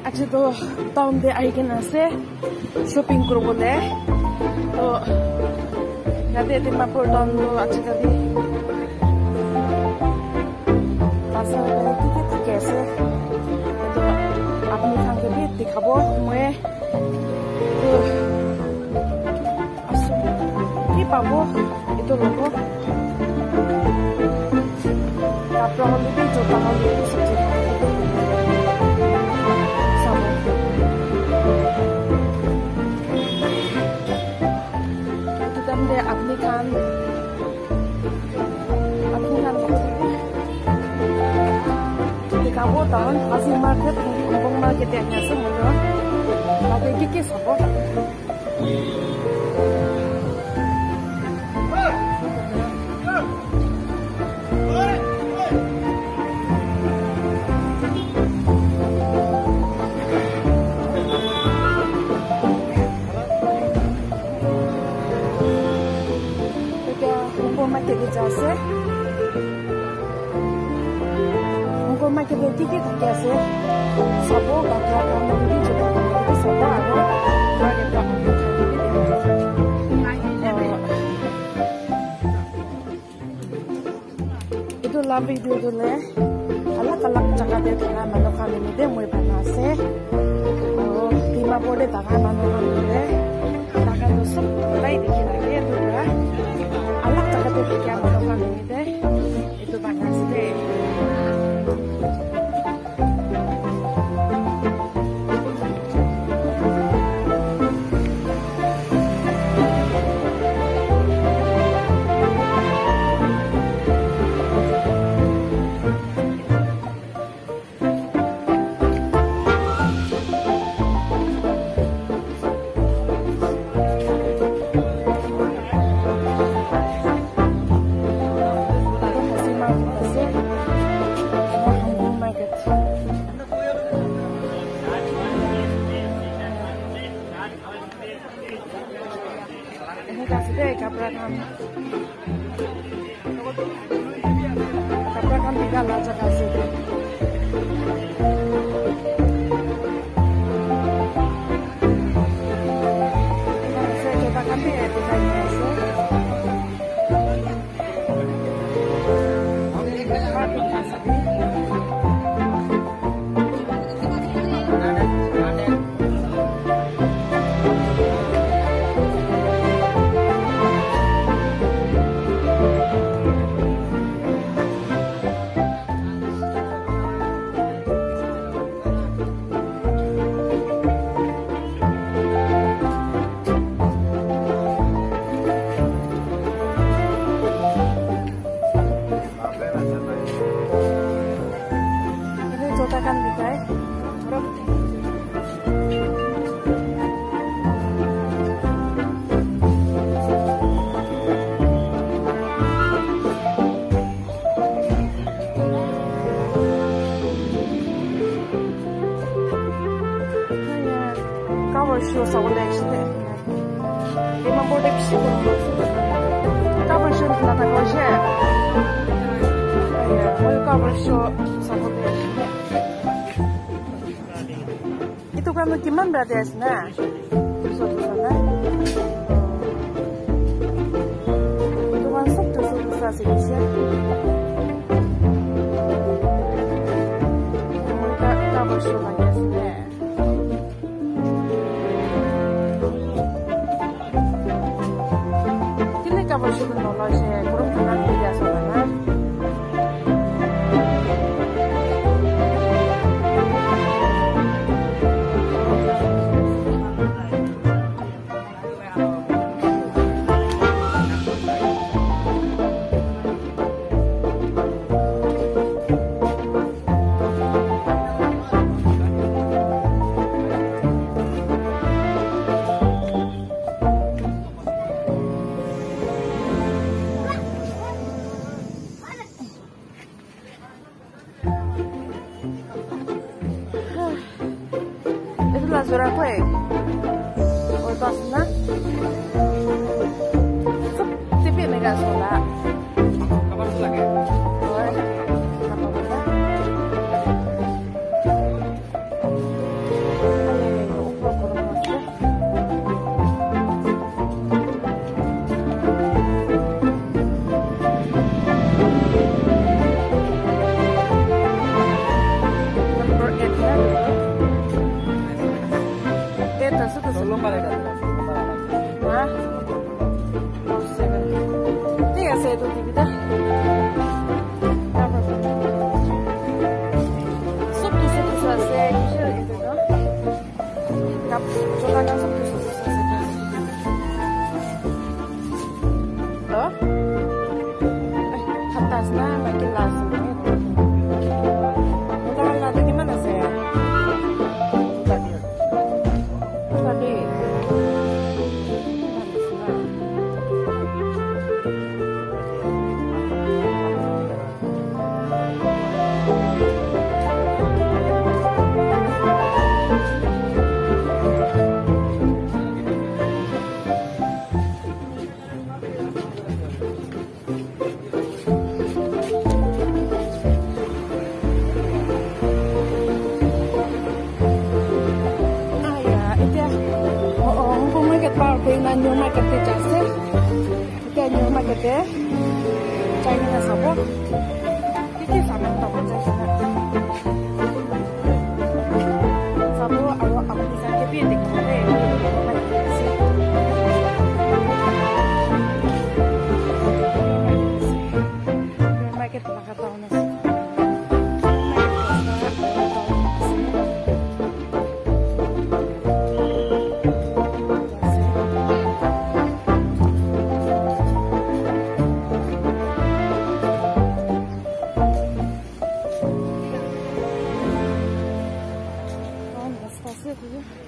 Aja to town de aigen ase shopping korobole to yate Dimapur town to aja kali asa kiki thake ase to apni khan ke bhi dikhabo moi to asu ki pabo ito logo kapra holi bhi jota holi sabji अपनी खान दिखाबो tahun hasil market Hongkong market yang nyasa muncul tapi gigi sabo jase Hongkong market ticket कैसे सबो गatra कम्युनिटी जो सबो आरो target itu lah video tu le alak-alak jaga de thana mano kami ni de moi bana se Dimapur de daga mano kami de daga to sab lai dikhi lage tu ra alak jaga de kya mano kami ni de itu bana se Kaprakan tiga laca kasih. Saya coba kami ya ditanya sih. Kan dikai bro cover show sa wala işte Dimapur de pisi ko cover show na ta ko je ay cover show sa wala itu kan gimana berarti ya suatu sana itu masuk tuh suatu sih mereka cover show lagi sih kini cover show nolak sih kurang kenal dia soalnya Zura kue, otas na, tipi mega sola. Kapan lagi? Apa market te jase. Ite new market te. China na sabo. Ite sabo to jase na. Sabo aro apni sa ke bien dekho re. Market laga tahu nasi. Stasiun